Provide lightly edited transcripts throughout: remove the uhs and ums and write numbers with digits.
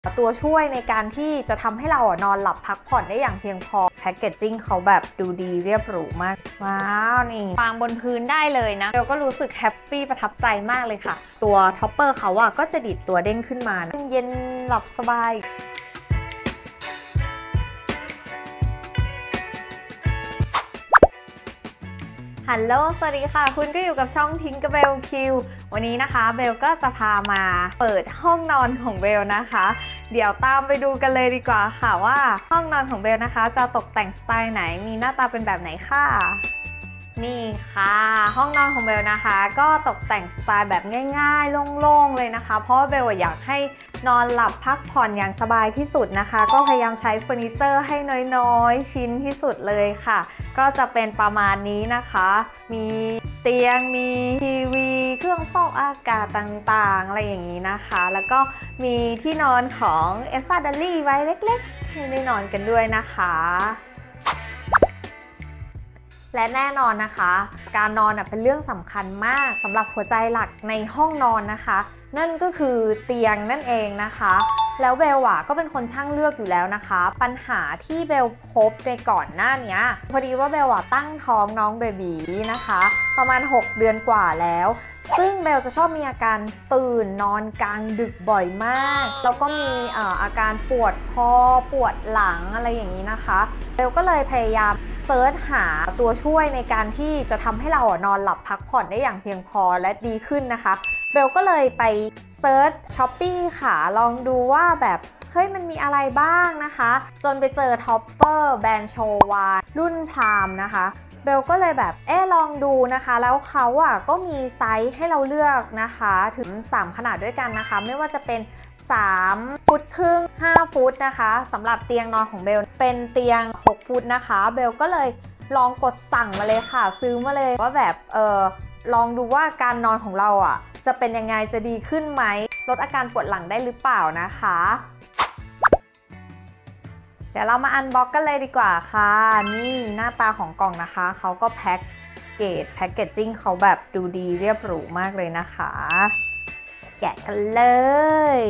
ตัวช่วยในการที่จะทำให้เรานอนหลับพักผ่อนได้อย่างเพียงพอแพคเกจจิ้งเขาแบบดูดีเรียบหรูมากว้าวนี่วางบนพื้นได้เลยนะเบลก็รู้สึกแฮปปี้ประทับใจมากเลยค่ะตัวท็อปเปอร์เขาก็จะดิดตัวเด้งขึ้นมานะเย็นหลับสบายฮัลโหลสวัสดีค่ะคุณก็อยู่กับช่องทิ้งกับเบลคิววันนี้นะคะเบลก็จะพามาเปิดห้องนอนของเบลนะคะเดี๋ยวตามไปดูกันเลยดีกว่าค่ะว่าห้องนอนของเบลนะคะจะตกแต่งสไตล์ไหนมีหน้าตาเป็นแบบไหนค่ะนี่ค่ะห้องนอนของเบลนะคะก็ตกแต่งสไตล์แบบง่ายๆโล่งๆเลยนะคะเพราะเบลอยากให้นอนหลับพักผ่อนอย่างสบายที่สุดนะคะก็พยายามใช้เฟอร์นิเจอร์ให้น้อยๆชิ้นที่สุดเลยค่ะก็จะเป็นประมาณนี้นะคะมีเตียงมีทีวีเครื่องฟอกอากาศต่างๆอะไรอย่างนี้นะคะแล้วก็มีที่นอนของเอฟฟาดาลี่ไว้เล็กๆให้ได้นอนกันด้วยนะคะและแน่นอนนะคะการนอนเป็นเรื่องสำคัญมากสำหรับหัวใจหลักในห้องนอนนะคะนั่นก็คือเตียงนั่นเองนะคะแล้วเบลก็เป็นคนช่างเลือกอยู่แล้วนะคะปัญหาที่เบลพบในก่อนหน้านี้พอดีว่าเบลตั้งท้องน้องเบบีนะคะประมาณ6เดือนกว่าแล้วซึ่งเบลจะชอบมีอาการตื่นนอนกลางดึกบ่อยมากแล้วก็มีอาการปวดคอปวดหลังอะไรอย่างนี้นะคะเบลก็เลยพยายามเซิร์ชหาตัวช่วยในการที่จะทำให้เรานอนหลับพักผ่อนได้อย่างเพียงพอและดีขึ้นนะคะเบลก็เลยไปเซิร์ช Shopee ค่ะลองดูว่าแบบเฮ้ยมันมีอะไรบ้างนะคะจนไปเจอท็อปเปอร์แบรนด์โชวารุ่นพรามนะคะเบลก็เลยแบบลองดูนะคะแล้วเขาก็มีไซส์ให้เราเลือกนะคะถึง3ขนาดด้วยกันนะคะไม่ว่าจะเป็น3 ฟุตครึ่ง5 ฟุตนะคะสำหรับเตียงนอนของเบลเป็นเตียง6 ฟุตนะคะเบลก็เลยลองกดสั่งมาเลยค่ะซื้อมาเลยว่าแบบลองดูว่าการนอนของเราจะเป็นยังไงจะดีขึ้นไหมลดอาการปวดหลังได้หรือเปล่านะคะเดี๋ยวเรามาอันบ็อกกันเลยดีกว่าค่ะนี่หน้าตาของกล่องนะคะเขาก็แพ็คเกจจิ้งเขาแบบดูดีเรียบหรูมากเลยนะคะแกะกันเลย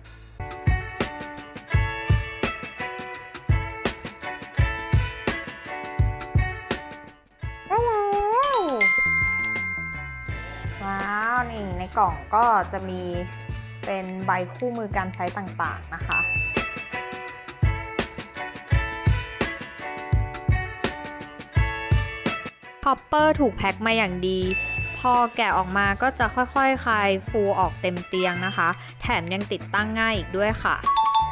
ได้แล้วว้าวนี่ในกล่องก็จะมีเป็นใบคู่มือการใช้ต่างๆนะคะท็อปเปอร์ถูกแพ็คมาอย่างดีพอแกะออกมาก็จะค่อยๆคลายฟูออกเต็มเตียงนะคะแถมยังติดตั้งง่ายอีกด้วยค่ะ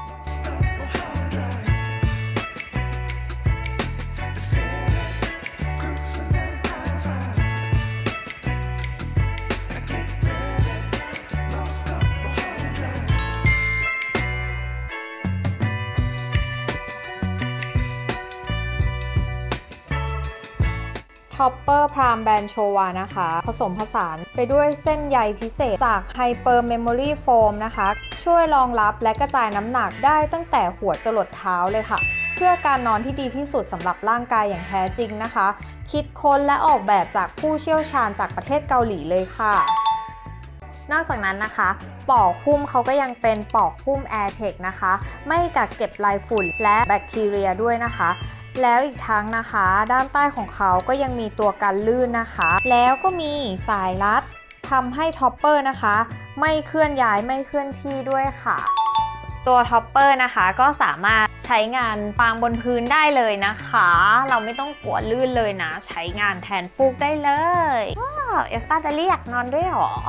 ท็อปเปอร์พรามแบรนด์โชวานะคะผสมผสานไปด้วยเส้นใยพิเศษจากไฮเปอร์เมมโมรี่โฟมนะคะช่วยรองรับและกระจายน้ำหนักได้ตั้งแต่หัวจรดเท้าเลยค่ะเพื่อการนอนที่ดีที่สุดสำหรับร่างกายอย่างแท้จริงนะคะคิดค้นและออกแบบจากผู้เชี่ยวชาญจากประเทศเกาหลีเลยค่ะนอกจากนั้นนะคะปลอกหุ้มเขาก็ยังเป็นปลอกหุ้ม AirTech นะคะไม่กักเก็บลายฝุ่นและแบคทีเรียด้วยนะคะแล้วอีกทั้งนะคะด้านใต้ของเขาก็ยังมีตัวกันลื่นนะคะแล้วก็มีสายรัดทำให้ท็อปเปอร์นะคะไม่เคลื่อนย้ายไม่เคลื่อนที่ด้วยค่ะตัวท็อปเปอร์นะคะก็สามารถใช้งานวางบนพื้นได้เลยนะคะเราไม่ต้องกลัวลื่นเลยนะใช้งานแทนฟูกได้เลยว้าวเอลซ่าดาลี่อยากนอนด้วยหรอ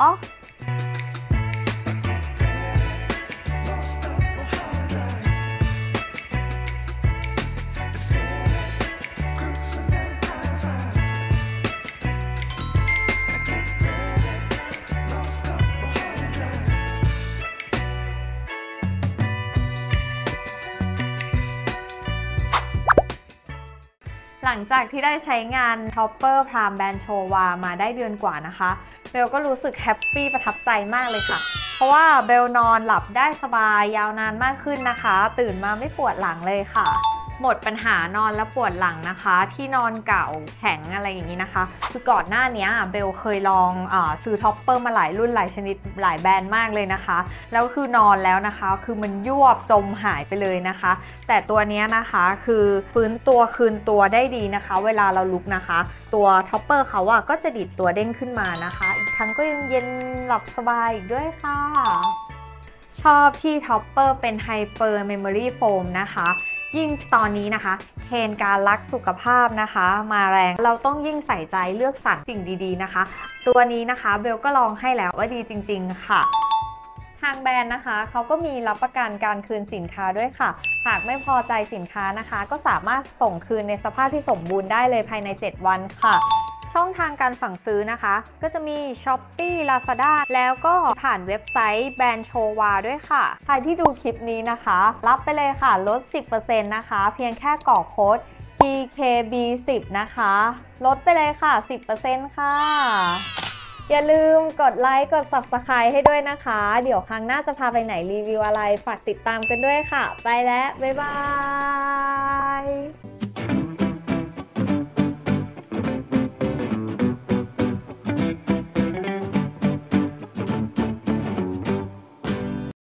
หลังจากที่ได้ใช้งานท็อปเปอร์พรามแบรนด์โชวามาได้เดือนกว่านะคะเบลก็รู้สึกแฮปปี้ประทับใจมากเลยค่ะเพราะว่าเบลนอนหลับได้สบายยาวนานมากขึ้นนะคะตื่นมาไม่ปวดหลังเลยค่ะหมดปัญหานอนแล้วปวดหลังนะคะที่นอนเก่าแข็งอะไรอย่างนี้นะคะคือก่อนหน้านี้เบลเคยลองซื้อท็อปเปอร์มาหลายรุ่นหลายชนิดหลายแบรนด์มากเลยนะคะแล้วคือนอนแล้วนะคะคือมันยวบจมหายไปเลยนะคะแต่ตัวนี้นะคะคือฟื้นตัวคืนตัวได้ดีนะคะเวลาเราลุกนะคะตัวท็อปเปอร์เขาก็จะดิดตัวเด้งขึ้นมานะคะอีกทั้งก็ยังเย็นหลับสบายอีกด้วยค่ะชอบที่ท็อปเปอร์เป็นไฮเปอร์เมมโมรี่โฟมนะคะยิ่งตอนนี้นะคะเทรนด์การรักสุขภาพนะคะมาแรงเราต้องยิ่งใส่ใจเลือกสรรสิ่งดีๆนะคะตัวนี้นะคะเบลก็ลองให้แล้วว่าดีจริงๆค่ะทางแบรนด์นะคะเขาก็มีรับประกันการคืนสินค้าด้วยค่ะหากไม่พอใจสินค้านะคะก็สามารถส่งคืนในสภาพที่สมบูรณ์ได้เลยภายใน7 วันค่ะช่องทางการสั่งซื้อนะคะก็จะมี Shopee Lazada แล้วก็ผ่านเว็บไซต์แบรนด์โชวาด้วยค่ะใครที่ดูคลิปนี้นะคะรับไปเลยค่ะลด 10% นะคะเพียงแค่กรอกโค้ด PKB10 นะคะลดไปเลยค่ะ 10% ค่ะอย่าลืมกดไลค์กด Subscribe ให้ด้วยนะคะเดี๋ยวครั้งหน้าจะพาไปไหนรีวิวอะไรฝากติดตามกันด้วยค่ะไปแล้วบ๊ายบาย